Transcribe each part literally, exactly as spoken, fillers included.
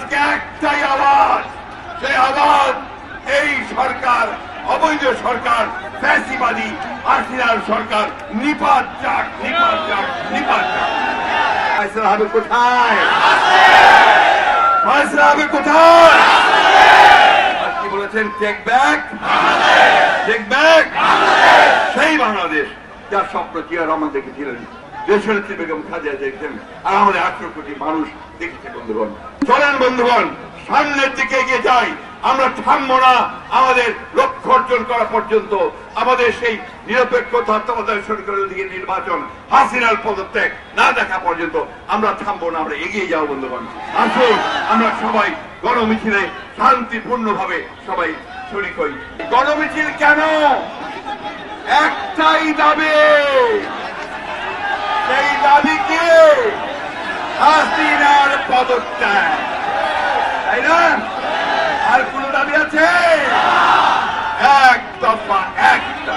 আজকে একটাই আওয়াজ, সেই আওয়াজ এই সরকার, অবৈধ সরকার, ফ্যাসিবাদী হাসিনার সরকার নিপাত যাক, নিপাত যাক, নিপাত যাক। ফয়সালা হবে কোথায়? ফয়সালা হবে কোথায়? কি বলেছেন? টেক ব্যাক, টেক ব্যাক সেই বাংলাদেশ যার স্বপ্ন জিয়া রহমান দেখেছিলেন, দেশনেত্রী বেগম খালেদা দেখছেন, আর আমাদের আঠারো কোটি মানুষ দেখেছে। বন্ধুগণ, চলেন বন্ধুগণ, সামনের দিকে এগিয়ে যাই। আমরা থামবো না আমাদের লক্ষ্য অর্জন করা পর্যন্ত, আমাদের সেই নিরপেক্ষ তত্ত্বাবধায়ক সরকারের দিকে নির্বাচন, হাসিনার পদত্যাগ না দেখা পর্যন্ত আমরা থামবো না, আমরা এগিয়ে যাবো। বন্ধুগণ, আসুন আমরা সবাই গণমিছিলে শান্তিপূর্ণ ভাবে সবাই শরীক হই। গণমিছিল কেন? একটাই দাবি, সেই দাবিকে হাসিনার পদত্যাগ, তাই না? আর কোন দাবি আছে? এক দফা, একটা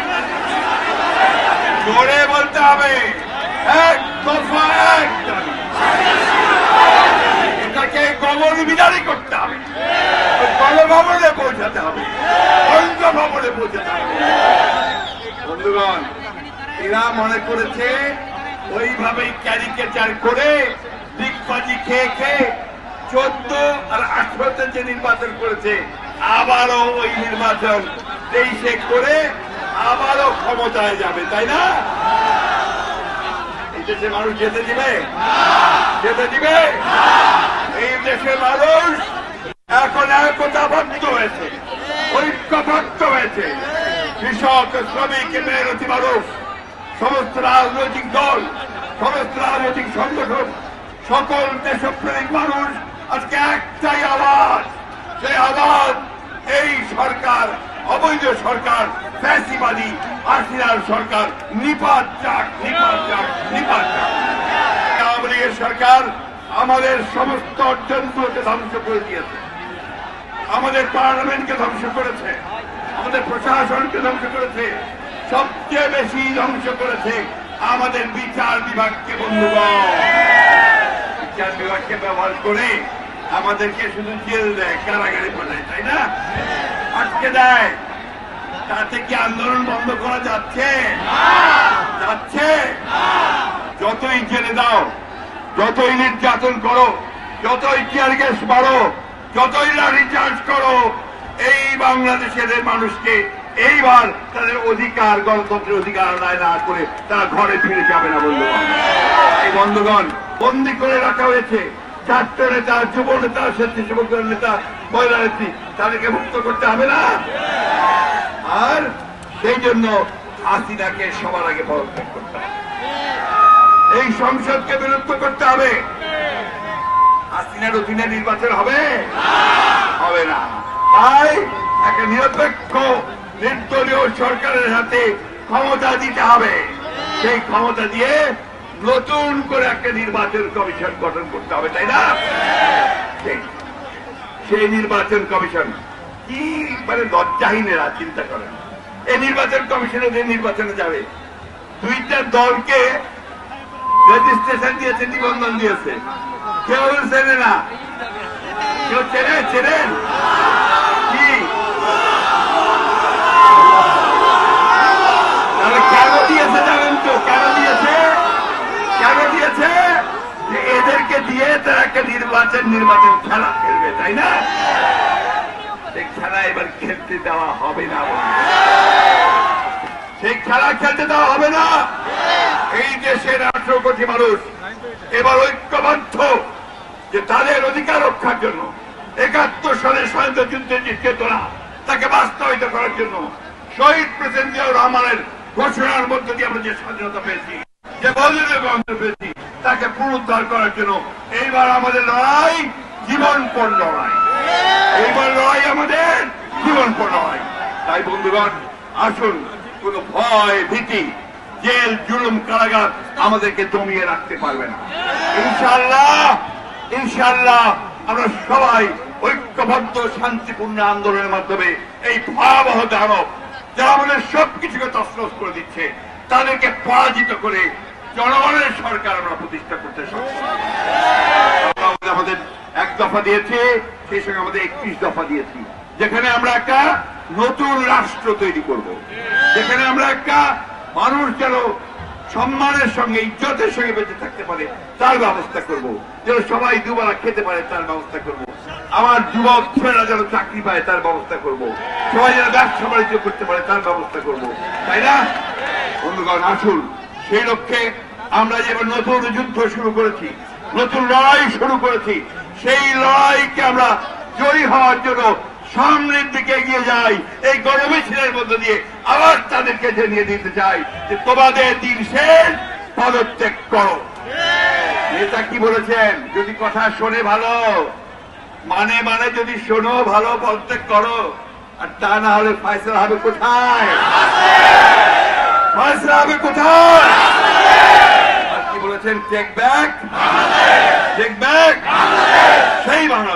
জোরে বলতে হবে, এক দফা, এক দাবি। এটাকে গভবন বিদারি করতে হবে, গণভবনে পৌঁছাতে হবে, গণভবনে পৌঁছাতে হবে। বন্ধুগণ, এরা মনে করেছে ওইভাবেই ক্যারিকেচার করে দিকবাজি খেয়ে খেয়ে চোদ্দ আর আঠারোতে যে নির্বাচন করেছে, আবারও ওই নির্বাচন তেইশে করে আবারও ক্ষমতায় যাবে, তাই না? এই দেশের মানুষ যেতে দিবে? যেতে দিবে? এই দেশের মানুষ এখন একতাবদ্ধ হয়েছে, ঐক্যবদ্ধ হয়েছে। কৃষক, শ্রমিক, মেহনতি মানুষ, সমস্ত রাজনৈতিক দল, সমস্ত রাজনৈতিক সংগঠন, সকল দেশপ্রেমিক মানুষ আজকে একটাই আওয়াজ, সেই আওয়াজ এই সরকার, অবৈধ সরকার, ফ্যাসিবাদী হাসিনার সরকার নিপাত যাক, নিপাত যাক, নিপাত যাক। আওয়ামী লীগের সরকার আমাদের সমস্ত অর্জনগুলোকে ধ্বংস করে দিয়েছে, আমাদের পার্লামেন্টকে ধ্বংস করেছে, আমাদের প্রশাসনকে ধ্বংস করেছে, সবচেয়ে বেশি ধ্বংস করেছে আমাদের বিচার বিভাগকে। বন্ধুগণ, বিচার বিভাগকে ব্যবহার করে আমাদেরকে শুধু জেল দেয়, কারাগারে পাঠায়, তাই না? আটকে দেয়। তাতে কি আন্দোলন বন্ধ করা যাচ্ছে? যাচ্ছে? যতই জেলে দাও, যতই নির্যাতন করো, যতই টিয়ার গ্যাস মারো, যতই লাঠিচার্জ করো, এই বাংলাদেশের মানুষকে এইবার তাদের অধিকার, গণতন্ত্রের অধিকার আদায় না করে তারা ঘরে ফিরে যাবে না। বন্ধুগণ, এই বন্ধুগণ বন্দি করে রাখা হয়েছে ছাত্র নেতা, যুব নেতা, স্বেচ্ছাসেবক নেতা, মহিলা নেত্রী, তাদেরকে মুক্ত করতে হবে না? আর সেই জন্য হাসিনাকে সবার আগে পদত্যাগ করতে হবে, এই সংসদকে বিলুপ্ত করতে হবে। হাসিনার অধীনে নির্বাচন হবে? হবে না। তাই একটা নিরপেক্ষ নির্দলীয় সরকারের হাতে ক্ষমতা দিতে হবে। সেই ক্ষমতা দিয়ে নতুন করে একটা নির্বাচন কমিশন গঠন করতে হবে, তাই না? সেই নির্বাচন কমিশন কি মানে লজ্জাহীনেরা চিন্তা করেন, এই নির্বাচন কমিশনে যে নির্বাচনে যাবে, দুইটা দলকে রেজিস্ট্রেশন দিয়েছে, নিবন্ধন দিয়েছে, কেউ চেনে না। কেউ চেনে? চেনেন কি? কেন দিয়েছে জানেন তো? কেন দিয়েছে? কেন দিয়েছে? যে এদেরকে দিয়ে তারা একটা নির্বাচন নির্বাচন খেলা খেলবে, তাই না? সেই খেলা এবার খেলতে দেওয়া হবে না, সেই খেলা খেলতে দেওয়া হবে না। এই দেশের আঠারো কোটি মানুষ এবার ঐক্যবদ্ধ যে তাদের অধিকার রক্ষার জন্য, একাত্তর সালের স্বাধীনতা যুদ্ধের যে চেতনা তাকে বাস্তবায়িত করার জন্য, শহীদ প্রেসিডেন্ট জিয়াউর রহমানের ঘোষণার মধ্য দিয়ে আমরা যে স্বাধীনতা পেয়েছি, যে বলিদানের গন্ধ পেয়েছি, তাকে পুনরুদ্ধার করার জন্য এইবার আমাদের লড়াই জীবনপণ লড়াই। এইবার লড়াই আমাদের জীবনপণ লড়াই। তাই বন্ধুগণ, আসুন, কোন ভয়, ভীতি, জেল, জুলুম, কারাগার আমাদেরকে দমিয়ে রাখতে পারবে না। ইনশাআল্লাহ, ইনশাআল্লাহ আমরা সবাই ঐক্যবদ্ধ শান্তিপূর্ণ আন্দোলনের মাধ্যমে এই ভয়াবহ দানব যারা আমাদের সবকিছুকে তছনছ করে দিচ্ছে, তাদেরকে পরাজিত করে জনগণের সরকার আমরা প্রতিষ্ঠা করতে সক্ষম। আমাদের এক দফা দিয়েছি, সেই সঙ্গে আমাদের একত্রিশ দফা দিয়েছি, যেখানে আমরা একটা নতুন রাষ্ট্র তৈরি করব, যেখানে আমরা একটা মানুষ যেন সম্মানের সঙ্গে ইজ্জতের সঙ্গে বেঁচে থাকতে পারে তার ব্যবস্থা করব, যেন সবাই দুবেলা খেতে পারে তার ব্যবস্থা করব, আমার যুবক ছেলেরা যেন চাকরি পায় তার ব্যবস্থা করব, সবাই যেন ব্যবসা বাণিজ্য করতে পারে তার ব্যবস্থা করব, তাই না বন্ধুগণ? আসুন সেই লক্ষ্যে আমরা যেবার নতুন যুদ্ধ শুরু করেছি, নতুন লড়াই শুরু করেছি, সেই লড়াইকে আমরা জয়ী হওয়ার জন্য সামনের দিকে এগিয়ে যাই। এই গণমিছিলের মধ্য দিয়ে আবার তাদেরকে জানিয়ে দিতে চাই যে তোমাদের দিন শেষ, পদত্যাগ করো। নেতা কি বলেছেন? যদি কথা শোনে ভালো, মানে মানে যদি শোনো ভালো, পদত্যাগ করো, আর তা না হলে ফয়সালা হবে কোথায়? ফয়সালা হবে কোথায়? কি বলেছেন? টেক ব্যাক, টেক ব্যাক সেই বাংলা